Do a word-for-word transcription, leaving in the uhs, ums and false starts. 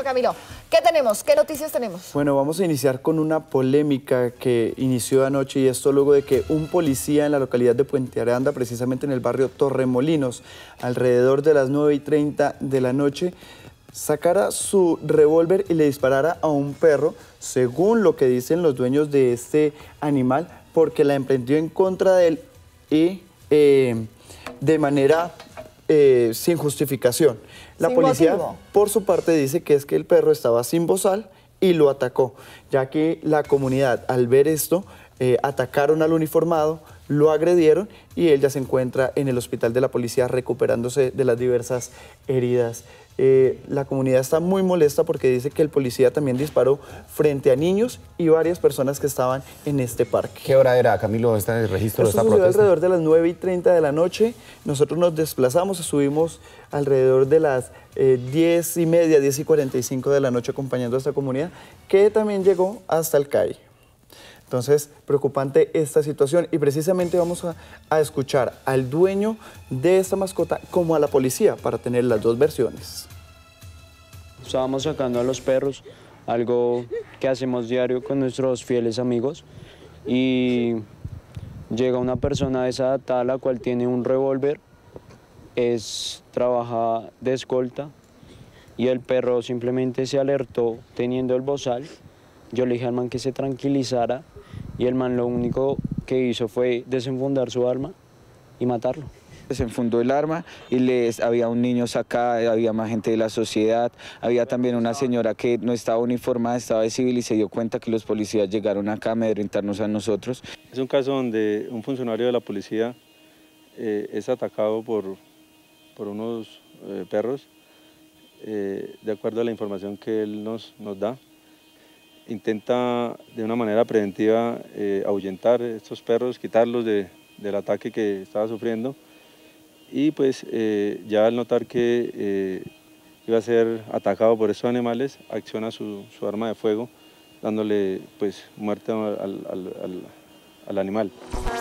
Camilo. ¿Qué tenemos? ¿Qué noticias tenemos? Bueno, vamos a iniciar con una polémica que inició anoche y esto luego de que un policía en la localidad de Puente Aranda, precisamente en el barrio Torremolinos, alrededor de las nueve y treinta de la noche, sacara su revólver y le disparara a un perro, según lo que dicen los dueños de este animal, porque la emprendió en contra de él y eh, de manera eh, sin justificación. La Sin policía, motivo. por su parte, dice que es que el perro estaba sin bozal y lo atacó, ya que la comunidad, al ver esto, eh, atacaron al uniformado, lo agredieron y él ya se encuentra en el hospital de la policía recuperándose de las diversas heridas. Eh, la comunidad está muy molesta porque dice que el policía también disparó frente a niños y varias personas que estaban en este parque. ¿Qué hora era, Camilo, este registro de Esto esta sucedió protesta? alrededor de las nueve y treinta de la noche. Nosotros nos desplazamos, estuvimos alrededor de las eh, diez y media, diez y cuarenta y cinco de la noche acompañando a esta comunidad, que también llegó hasta el C A I. Entonces, preocupante esta situación y precisamente vamos a, a escuchar al dueño de esta mascota como a la policía para tener las dos versiones. Estábamos sacando a los perros, algo que hacemos diario con nuestros fieles amigos, y llega una persona desadaptada la cual tiene un revólver, es, trabaja de escolta, y el perro simplemente se alertó teniendo el bozal. Yo le dije al man que se tranquilizara y el man lo único que hizo fue desenfundar su arma y matarlo. Desenfundó el arma y les, había un niño acá, había más gente de la sociedad, había también una señora que no estaba uniformada, estaba de civil y se dio cuenta que los policías llegaron acá a amedrentarnos a nosotros. Es un caso donde un funcionario de la policía eh, es atacado por, por unos eh, perros, eh, de acuerdo a la información que él nos, nos da. Intenta de una manera preventiva eh, ahuyentar estos perros, quitarlos de, del ataque que estaba sufriendo, y pues eh, ya al notar que eh, iba a ser atacado por estos animales, acciona su, su arma de fuego, dándole pues muerte al, al, al, al animal.